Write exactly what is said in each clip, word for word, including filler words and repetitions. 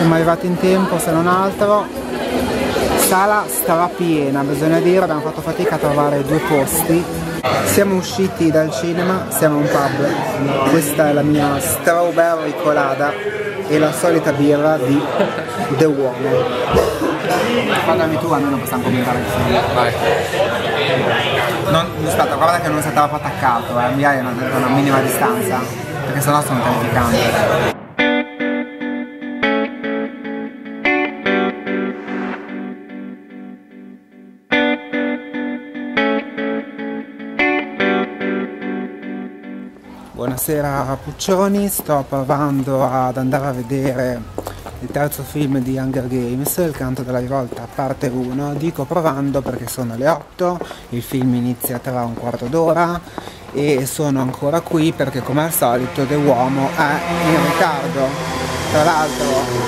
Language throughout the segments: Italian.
Siamo arrivati in tempo, se non altro. Sala strapiena, bisogna dire, abbiamo fatto fatica a trovare due posti. Siamo usciti dal cinema, siamo a un pub. Questa è la mia strawberry colada e la solita birra di The Uomo. Parlami tu, almeno possiamo commentare il film. Vai. Non, aspetta, guarda che non si stava attaccato, eh. Mi hai una, una minima distanza, perché sennò sono terrificanti. Buonasera Puccioni, sto provando ad andare a vedere il terzo film di Hunger Games, Il canto della rivolta parte uno. Dico provando perché sono le otto, il film inizia tra un quarto d'ora e sono ancora qui perché come al solito The Uomo è in ritardo. Tra l'altro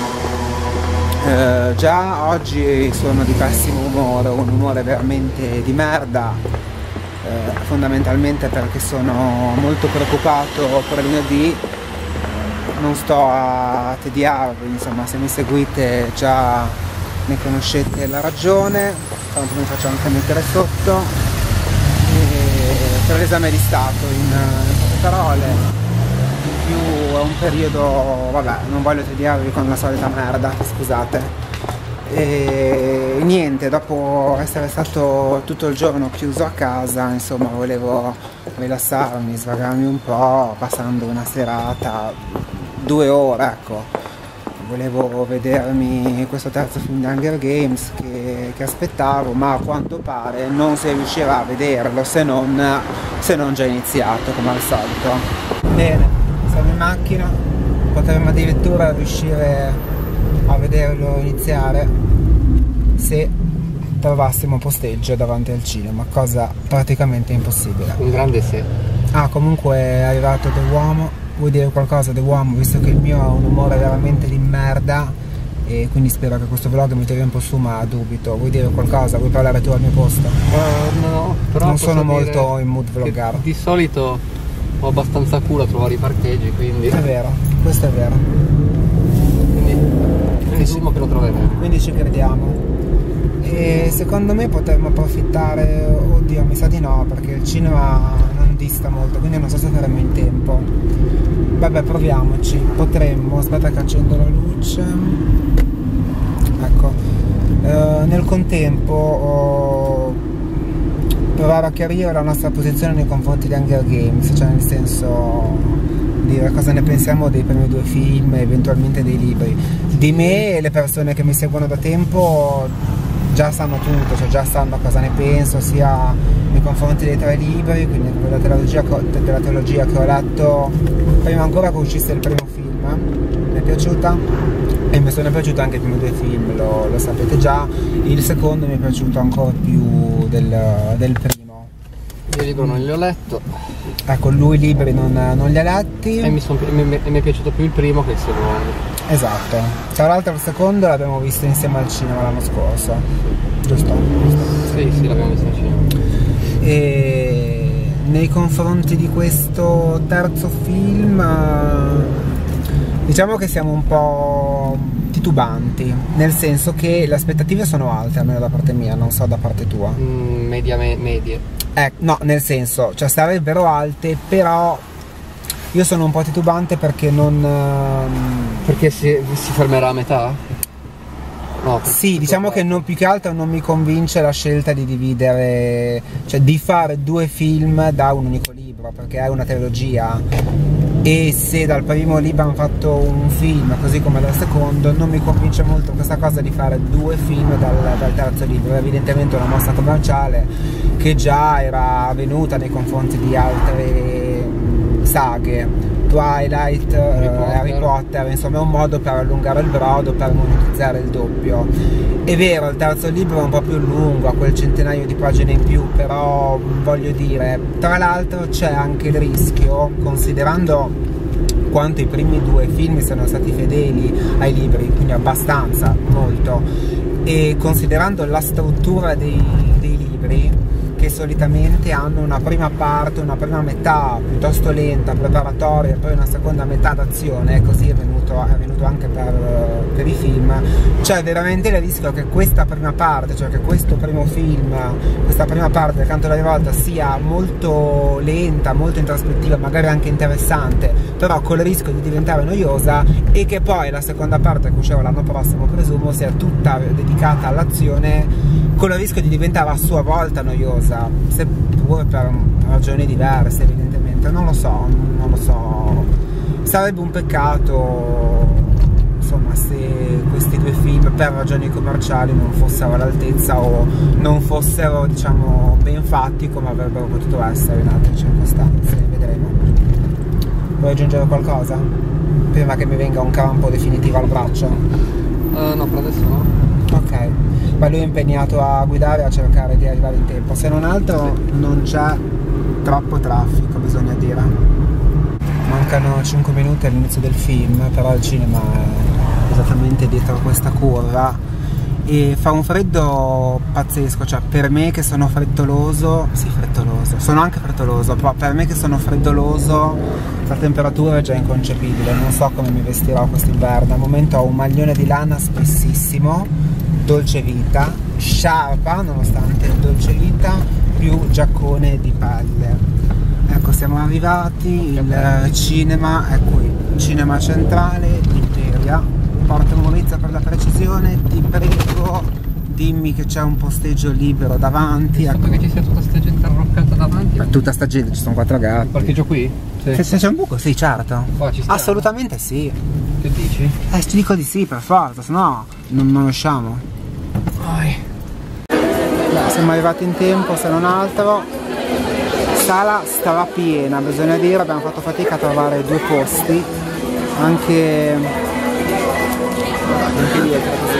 eh, già oggi sono di pessimo umore, un umore veramente di merda. Eh, fondamentalmente perché sono molto preoccupato per lunedì, non sto a tediarvi, insomma, se mi seguite già ne conoscete la ragione, tanto mi faccio anche mettere sotto, e per l'esame di Stato in, in poche parole, in più è un periodo, vabbè, non voglio tediarvi con la solita merda, scusate. E niente, dopo essere stato tutto il giorno chiuso a casa, insomma, volevo rilassarmi, svagarmi un po', passando una serata, due ore, ecco. Volevo vedermi questo terzo film di Hunger Games che, che aspettavo, ma a quanto pare non si riuscirà a vederlo se non, se non già iniziato, come al solito. Bene, siamo in macchina, potremmo addirittura riuscire a vederlo iniziare se trovassimo posteggio davanti al cinema, cosa praticamente impossibile. Un grande se. Ah, comunque è arrivato The Uomo. Vuoi dire qualcosa The Uomo, visto che il mio ha un umore veramente di merda e quindi spero che questo vlog mi tiri un po' su, ma dubito. Vuoi dire qualcosa? Vuoi parlare tu al mio posto? Uh, no, però non sono molto in mood vlogger. Di solito ho abbastanza culo a trovare i parcheggi, quindi... È vero, questo è vero. Presumo che lo troveremo. Quindi ci crediamo. E secondo me potremmo approfittare, oddio mi sa di no, perché il cinema non dista molto, quindi non so se faremo in tempo. Vabbè, proviamoci, potremmo, aspetta che accendo la luce. Ecco, eh, nel contempo oh, provare a chiarire la nostra posizione nei confronti di Hunger Games, cioè nel senso dire cosa ne pensiamo dei primi due film e eventualmente dei libri. Di me e le persone che mi seguono da tempo già sanno tutto, cioè già sanno cosa ne penso sia nei confronti dei tre libri, quindi della trilogia, della trilogia che ho letto prima ancora che uscisse il primo film. Mi è piaciuta e mi sono piaciuti anche i primi due film, lo, lo sapete già. Il secondo mi è piaciuto ancora più del, del primo. Io il libro non li ho letto. Ecco, lui i libri non, non li ha letti. E mi, son, mi, mi è piaciuto più il primo che il secondo. Esatto. Tra l'altro il secondo l'abbiamo visto insieme al cinema l'anno scorso. Giusto? Sì, sì, l'abbiamo visto al cinema. E nei confronti di questo terzo film diciamo che siamo un po' titubanti, nel senso che le aspettative sono alte, almeno da parte mia, non so da parte tua. Mm, media, me, medie. Eh, no, nel senso, cioè sarebbero alte, però io sono un po' titubante perché non... Perché si, si fermerà a metà? No, sì, diciamo che non, più che altro non mi convince la scelta di dividere, cioè di fare due film da un unico libro, perché è una trilogia e se dal primo libro hanno fatto un film così come dal secondo, non mi convince molto questa cosa di fare due film dal, dal terzo libro. È evidentemente una mossa commerciale che già era avvenuta nei confronti di altre saghe, Twilight, Harry Potter. Eh, Harry Potter, insomma è un modo per allungare il brodo, per monetizzare il doppio. È vero, il terzo libro è un po' più lungo, ha quel centinaio di pagine in più, però voglio dire, tra l'altro c'è anche il rischio, considerando quanto i primi due film siano stati fedeli ai libri, quindi abbastanza, molto, e considerando la struttura dei, dei libri, che solitamente hanno una prima parte, una prima metà piuttosto lenta, preparatoria, e poi una seconda metà d'azione, così è venuto questo è venuto anche per, per i film, c'è veramente il rischio che questa prima parte, cioè che questo primo film, questa prima parte del Canto della Rivolta sia molto lenta, molto introspettiva, magari anche interessante, però con il rischio di diventare noiosa, e che poi la seconda parte, che uscirà l'anno prossimo presumo, sia tutta dedicata all'azione, con il rischio di diventare a sua volta noiosa, seppur per ragioni diverse evidentemente, non lo so, non lo so, sarebbe un peccato insomma se questi due film per ragioni commerciali non fossero all'altezza o non fossero, diciamo, ben fatti come avrebbero potuto essere in altre circostanze. Vedremo. Vuoi aggiungere qualcosa? Prima che mi venga un crampo definitivo al braccio? Uh, no, per adesso no. Ok, ma lui è impegnato a guidare e a cercare di arrivare in tempo, se non altro non c'è troppo traffico, bisogna dire. Mancano cinque minuti all'inizio del film, però il cinema è esattamente dietro questa curva e fa un freddo pazzesco, cioè per me che sono frettoloso, sì frettoloso, sono anche frettoloso, però per me che sono freddoloso la temperatura è già inconcepibile, non so come mi vestirò quest'inverno. Al momento ho un maglione di lana spessissimo, dolce vita, sciarpa nonostante il dolce vita, più giaccone di pelle. Ecco, siamo arrivati, il cinema è qui, cinema centrale, Imperia. Porto Maurizio per la precisione, ti prego dimmi che c'è un posteggio libero davanti. Ecco che ci sia tutta sta gente arroccata davanti. Per tutta sta gente, ci sono quattro gatti. Parcheggio qui? Sì. Se c'è un buco, sì, certo. Oh, ci sta, assolutamente sì. Che dici? Eh, ti dico di sì, per forza, sennò non, non usciamo. Beh, siamo arrivati in tempo, se non altro. Sala stava piena, bisogna dire, abbiamo fatto fatica a trovare due posti, anche, anche dietro, così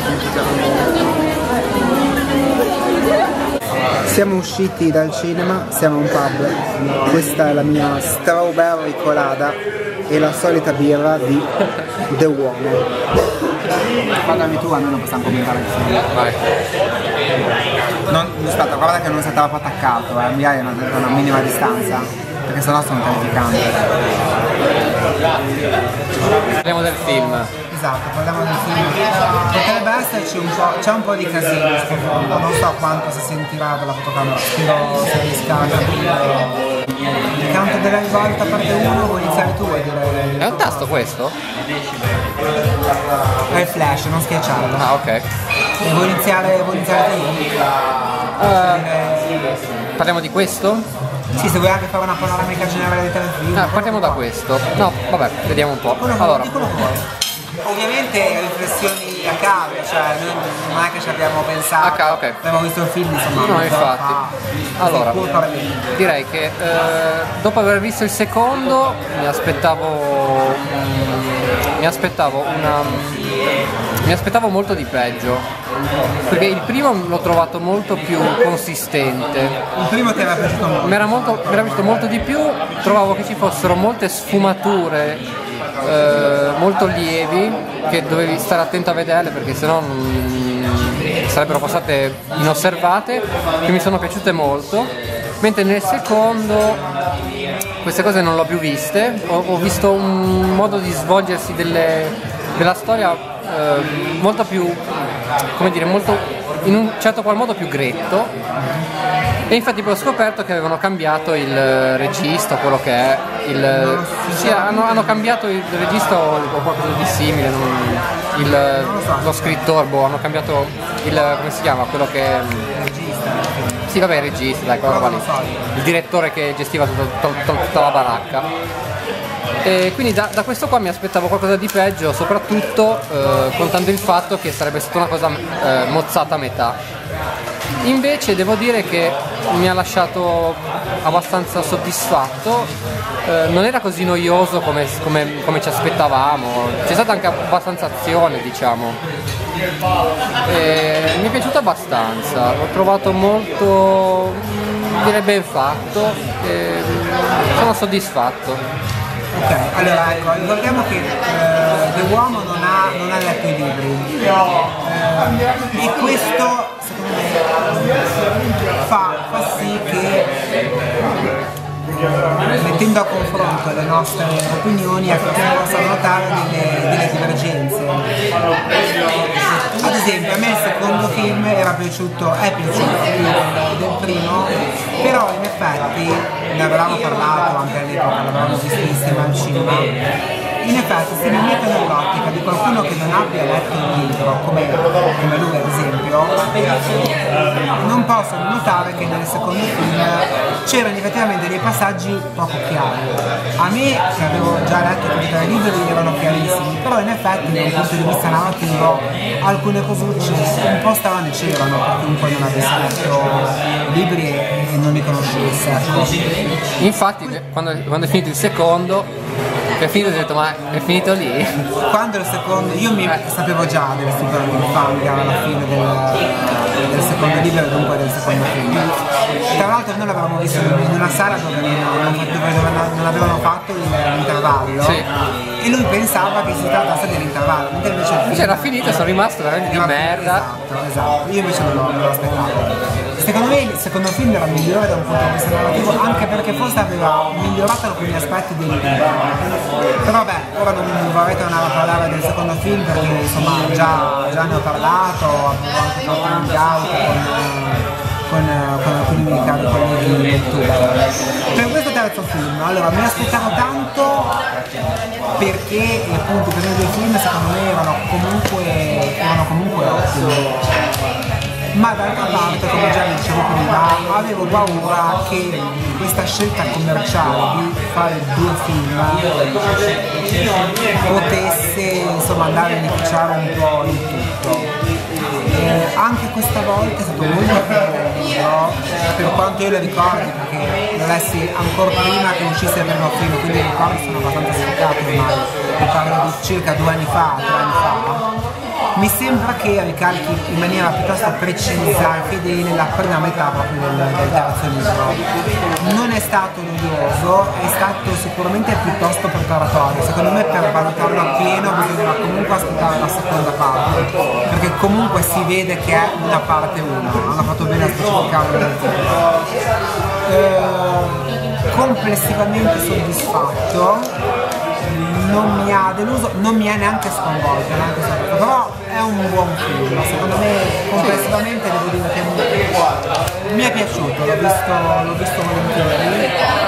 come siamo usciti dal cinema, siamo a un pub, questa è la mia strawberry colada e la solita birra di The Uomo. Parlami tu, a noi non possiamo commentare il film. Vai. Non, aspetta, guarda che non sei troppo attaccato, eh. Mi hai una, una minima distanza, perché sennò sono terrificante. Parliamo del film. Esatto, parliamo del film. Potrebbe esserci un po', c'è un po' di casino in sottofondo, non so quanto si sentirà dalla fotocamera, spero si riesca a capire. Il Canto della Rivolta parte uno, vuoi iniziare tu a dire? È un tasto questo? È il flash, non schiacciarlo. Ah, ok. E vuoi iniziare, vuoi iniziare tu? Uh, parliamo di questo? Sì, se vuoi anche fare una panoramica generale dei tre film. Ah, partiamo da questo. No, vabbè, vediamo un po'. Allora. Ovviamente riflessioni a caso, cioè noi non è che ci abbiamo pensato, Ah, ok. abbiamo visto il film, insomma. No, infatti. Fa... Allora, direi che eh, dopo aver visto il secondo mi aspettavo mm, mi aspettavo una mi aspettavo molto di peggio, perché il primo l'ho trovato molto più consistente. Il primo ti era piaciuto molto? Mi era molto, mi era piaciuto molto di più, trovavo che ci fossero molte sfumature eh, molto lievi che dovevi stare attento a vederle perché sennò non, sarebbero passate inosservate, che mi sono piaciute molto, mentre nel secondo queste cose non l'ho più viste, ho, ho visto un modo di svolgersi delle, della storia eh, molto più, come dire, molto, in un certo qual modo più gretto. E infatti poi ho scoperto che avevano cambiato il regista, quello che è il. Sì, hanno, hanno cambiato il regista o, o qualcosa di simile, non, il, lo scrittore, boh, hanno cambiato il. Come si chiama? Quello che. Sì, vabbè, il regista, dai, quella roba lì. Il direttore che gestiva tutta, tutta, tutta la baracca. E quindi da, da questo qua mi aspettavo qualcosa di peggio, soprattutto eh, contando il fatto che sarebbe stata una cosa eh, mozzata a metà. Invece devo dire che mi ha lasciato abbastanza soddisfatto, eh, non era così noioso come, come, come ci aspettavamo, c'è stata anche abbastanza azione, diciamo. E mi è piaciuto abbastanza, l'ho trovato molto, direi, ben fatto, e sono soddisfatto. Ok, allora ecco, ricordiamo che eh, The Uomo non ha, non ha letto i libri eh, e questo secondo me fa, fa sì che mettendo a confronto le nostre opinioni, ecco, si possono notare delle, delle divergenze. Ad esempio, a me il secondo film era piaciuto, è piaciuto più del, del primo, però in effetti ne avevamo parlato anche all'epoca, l'avevamo visto insieme al cinema. In effetti, se mi metto nell'ottica di qualcuno che non abbia letto il libro, come, come lui ad esempio, non posso notare che nel secondo film c'erano effettivamente dei passaggi poco chiari. A me, che avevo già letto tutti i libri, erano chiarissimi, però in effetti da un punto di vista narrativo alcune cosucce un po' strane c'erano per chiunque non avesse letto libri e, e non li conoscesse. Ecco. Infatti quando, quando è finito il secondo, è finito, ho detto, ma è finito lì? Quando il secondo, io mi eh. sapevo già del super cliffhanger alla fine del, del secondo libro e dunque del secondo film. Tra l'altro noi l'avevamo visto in una sala dove non, dove non avevano fatto l'intervallo, sì. E lui pensava che si trattasse dell'intervallo, mentre invece il film c'era finito, sono rimasto veramente di merda. Esatto, esatto, io invece non lo, non lo aspettavo. Secondo me il secondo film era migliore da un punto di vista narrativo, anche perché forse aveva migliorato alcuni aspetti del libro. Però vabbè, ora non vorrei tornare a parlare del secondo film perché insomma già, già ne ho parlato, avevo anche fatto un gauto con, con, con alcuni miei cari colleghi di YouTube. Per questo terzo film, allora mi aspettavo tanto perché appunto i primi due film secondo me erano comunque, erano comunque ottimi. Ma d'altra parte, come già dicevo prima, avevo paura che questa scelta commerciale di fare due film potesse insomma andare a inficiare un po' il tutto. Eh, anche questa volta è stato molto bello, per quanto io lo ricordi, perché lo lessi ancora prima che uscisse il primo film, quindi i ricordi sono abbastanza sfocati ormai, vi parlo di circa due anni fa, tre anni fa. Mi sembra che ricalchi in maniera piuttosto precisa e fedele la prima metà proprio del, del terzo libro. Non è stato noioso, è stato sicuramente piuttosto preparatorio. Secondo me per valutarlo appieno bisogna comunque ascoltare la seconda parte, perché comunque si vede che è una parte uno, hanno fatto bene a specificarlo nel titolo. Eh, complessivamente soddisfatto. Non mi ha deluso, non mi ha neanche sconvolto, neanche sconvolto, però è un buon film, secondo me complessivamente devo dire che mi è piaciuto, l'ho visto, l'ho visto volentieri.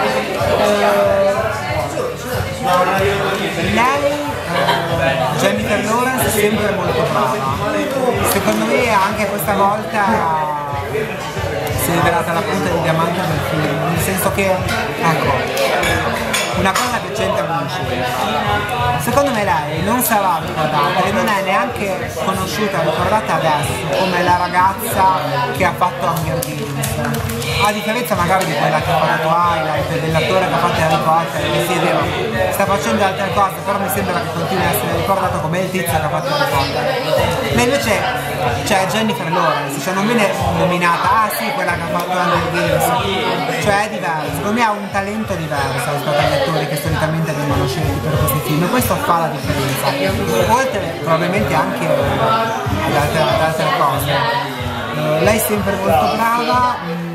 Eh, lei, eh, Jennifer Lawrence, è sempre molto brava, secondo me anche questa volta si è rivelata la punta di diamante del film, nel senso che, ecco, una cosa che c'entra con il film. Secondo me lei non sarà ricordata e non è neanche conosciuta, ricordata adesso come la ragazza che ha fatto Hunger Games. A differenza magari di quella che ha fatto Twilight, dell'attore che ha fatto Harry Potter, che sì è vero, sta facendo altre cose, però mi sembra che continui a essere ricordato come il tizio che ha fatto Harry Potter. Lei invece, cioè Jennifer Lawrence, cioè non viene nominata, ah sì, quella che ha fatto Hunger Games, cioè è diverso, secondo me ha un talento diverso rispetto agli attori che solitamente vengono scelti per questi film, questo fa la differenza, oltre probabilmente anche ad altre, ad altre cose. Uh, lei è sempre molto brava,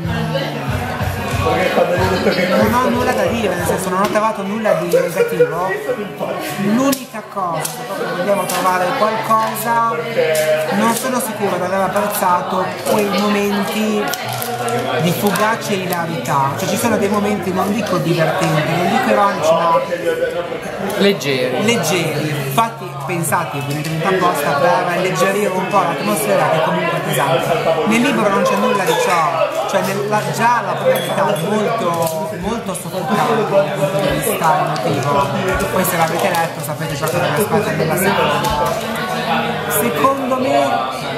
non ho nulla da dire, nel senso non ho trovato nulla di negativo. L'unica cosa, se proprio vogliamo trovare qualcosa, non sono sicuro di aver apprezzato quei momenti di fugace ilarità, cioè ci sono dei momenti, non dico divertenti, non dico ironici, ma leggeri, leggeri, fatti, pensati evidentemente apposta per alleggerire un po' l'atmosfera che comunque è pesante. Nel libro non c'è nulla di ciò, cioè nel, la, già la prima metà è molto, molto soffocante dal punto di vista emotivo, poi se l'avete letto sapete ciò che vi aspetta nella seconda. Secondo me,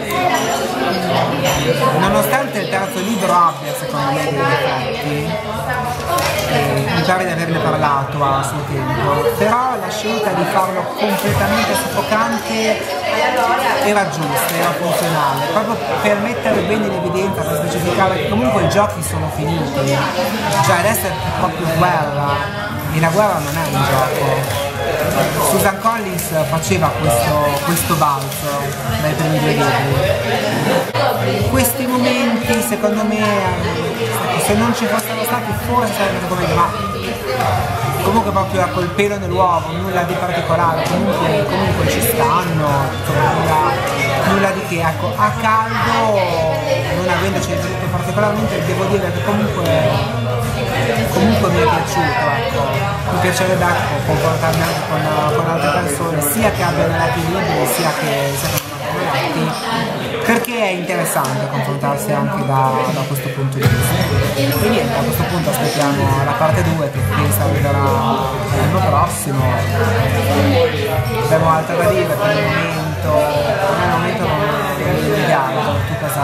nonostante il terzo libro abbia secondo me dei difetti, eh, mi pare di averne parlato a suo tempo, però la scelta di farlo completamente soffocante era giusta, era funzionale, proprio per mettere bene in evidenza, per specificare che comunque i giochi sono finiti, cioè adesso è proprio guerra e la guerra non è un gioco. Susan Collins faceva questo, questo balzo dai primi due libri. Questi momenti secondo me, se non ci fossero stati forse sarebbe come dire, ma comunque proprio col pelo nell'uovo, nulla di particolare, comunque, comunque ci stanno, insomma, nulla, nulla di che, ecco, a caldo, non avendoci ricevuto particolarmente, devo dire che comunque comunque mi è piaciuto, ecco. Mi piacerebbe ecco, confrontarmi anche con, con altre persone, sia che abbiano lati libri, sia che, sia che non abbiano lati, perché è interessante confrontarsi anche da, da questo punto di vista. E niente, a questo punto aspettiamo la parte due che penso arriverà l'anno prossimo. Abbiamo altro da dire per il momento, per il momento non è ideale, tu cosa...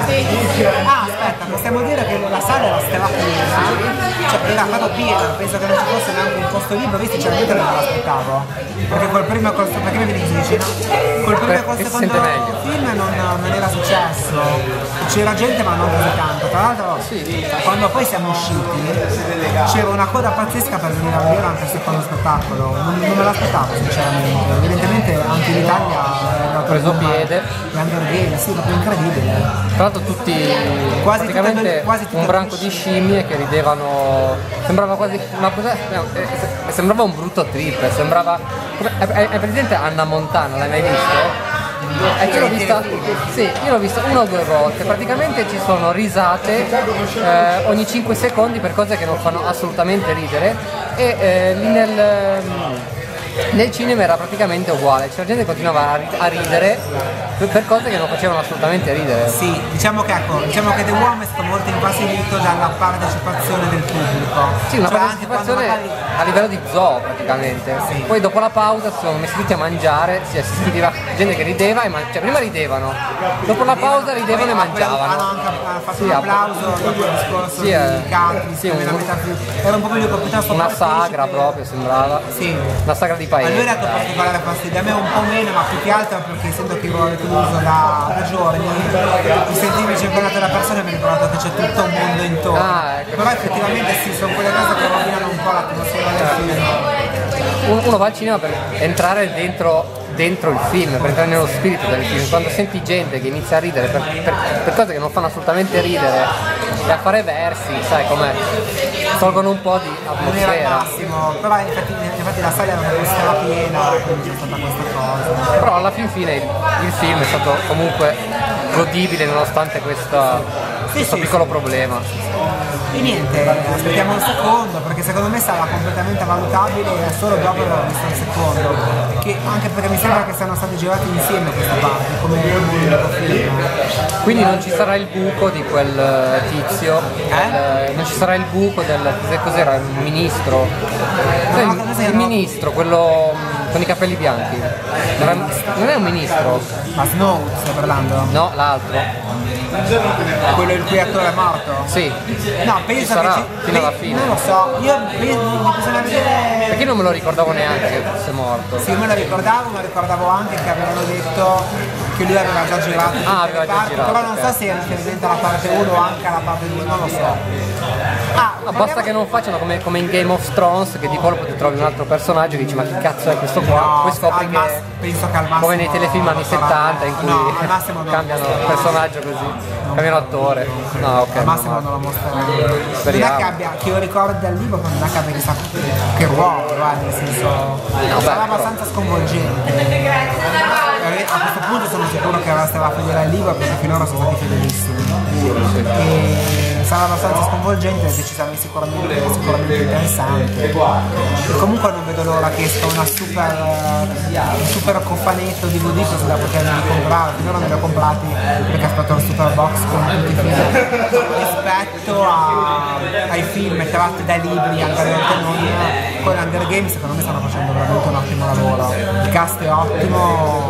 Ah, aspetta, possiamo dire che la sala era strapiena, cioè era proprio piena, penso che non ci fosse neanche un posto libero, visto sinceramente non me l'aspettavo, perché col primo col, perché mi dici vicino? Col primo e col secondo film non, non era successo, c'era gente ma non così tanto, tra l'altro sì. Quando poi siamo usciti c'era una coda pazzesca per venire a vedere anche il secondo spettacolo, non, non me l'aspettavo sinceramente, evidentemente anche in Italia ha preso piede, gli Hunger Games, sì, proprio incredibile. Tra l'altro tutti, quasi praticamente tutte, quasi tutte un branco di scimmie che ridevano, sembrava quasi, ma cos'è? Sembrava un brutto trip, sembrava, è, è presente Anna Montana, l'hai mai visto? Eh, io l'ho vista, sì, io l'ho vista una o due volte, praticamente ci sono risate eh, ogni cinque secondi per cose che non fanno assolutamente ridere e eh, lì nel, nel cinema era praticamente uguale, cioè la gente continuava a, ri- a ridere per, per cose che non facevano assolutamente ridere. Sì, diciamo che ecco, diciamo che The Worm è stato molto infastidito dalla partecipazione del pubblico. Sì, una cioè, partecipazione magari... a livello di zoo praticamente. Sì. Poi dopo la pausa si sono messi tutti a mangiare, si sentiva gente che rideva e man- cioè prima ridevano, dopo la pausa ridevano e mangiavano. Hanno anche fatto sì, un applauso dopo il discorso sì, eh, di Capri, sì, un, era un po' più piuttosto una sagra proprio sembrava. Sì. Una sagra di paese. A lui ha dato particolare fastidio, a me un po' meno, ma più che altro perché essendo che ero recluso da, da giorni, mi sentivo circondato da persone e mi ricordo che c'è tutto un mondo intorno. Ah, ecco. Però effettivamente sì, sono quelle cose che rovinano un po' l'atmosfera del film. Uno va al cinema per entrare dentro dentro il film, per entrare nello spirito del film. Quando senti gente che inizia a ridere per, per, per cose che non fanno assolutamente ridere e a fare versi, sai com'è, tolgono un po' di atmosfera. Non era il massimo, però infatti, infatti la sala era una stava piena, quindi c'è stata questa cosa. Però alla fin fine il, il film è stato comunque godibile nonostante questa, sì, questo sì, piccolo sì. problema. E niente, aspettiamo il secondo, perché secondo me sarà completamente valutabile solo dopo aver visto il secondo, che, anche perché mi sembra che siano stati girati insieme queste parti, come un unico film. Quindi non ci sarà il buco di quel tizio, eh? eh, non ci sarà il buco del, cos'era, il ministro, no, il, il ministro, quello con i capelli bianchi, non è un ministro? Ma Snow stai parlando? No, l'altro. Quello il cui attore è morto? Sì. No, penso sarà che ci... fino alla fine. Non lo so, io penso, bisogna vedere... Perché non me lo ricordavo neanche che fosse morto. Sì, me lo ricordavo, ma ricordavo anche che avevano detto che lui aveva già girato ah, aveva già parti, girato, però non okay. so se è riferimento alla parte uno o anche alla parte due, non lo so. Ah, no, basta che non facciano come, come in Game of Thrones, che di colpo ti trovi un altro personaggio e dici ma chi cazzo è questo qua? No, poi scopri che, mas- penso che al massimo come nei telefilm anni settanta in cui no, al massimo cambiano personaggio così, no. cambiano attore. No, ok. Al massimo non lo mostreranno. Non è che abbia, che io ricordo dal libro, non è che abbia chissà che ruolo, eh, nel senso no, sarà beh, abbastanza sconvolgente. A questo punto sono sicuro che sarà fedele al libro perché finora sono stati fedelissimi. E sarà abbastanza sconvolgente e decisamente sicuramente, sicuramente interessante. E comunque non vedo l'ora che esca una super, un super cofanetto D V D così da potermi comprare. Finora ne li ho comprati perché aspetto il super box con tutti i film. Rispetto a, ai film tratti dai libri, anche non con Hunger Games, secondo me stanno facendo veramente un ottimo lavoro. Il cast è ottimo,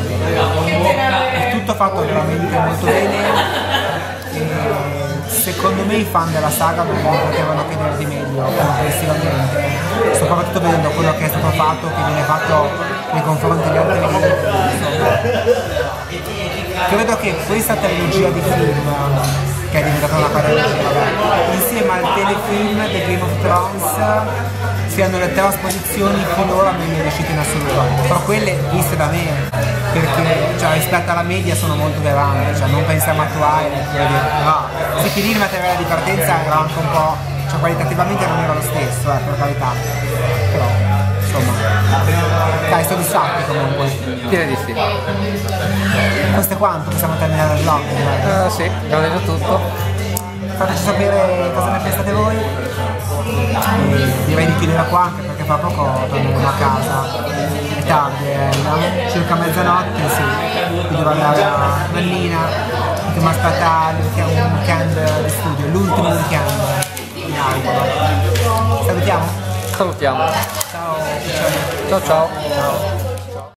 è tutto fatto veramente molto bene. E secondo me i fan della saga non potevano chiedere di meglio complessivamente, soprattutto vedendo quello che è stato fatto, che viene fatto nei confronti degli altri film. Credo che questa trilogia di film, che è diventata una trilogia, insieme al telefilm di Game of Thrones, siano le trasposizioni finora meglio riuscite in assoluto, però quelle viste da me, perché cioè, rispetto alla media sono molto grandi, cioè non pensiamo a Twilight, no. Sì, che lì il materiale di partenza era anche un po', cioè qualitativamente non era lo stesso, eh, per carità, però insomma, dai, soddisfatti comunque. Direi di sì. Questo è quanto, possiamo terminare il vlog, direi. Uh, sì, abbiamo detto tutto. Fateci sapere cosa ne pensate voi. E direi di chiudere qua anche perché fra poco torneremo a casa. È tardi, è circa mezzanotte, sì. Quindi devo andare a Mannina, che mi aspetta un weekend di studio, l'ultimo weekend in auto. Salutiamo. Salutiamo. Ciao. Ciao ciao. Ciao.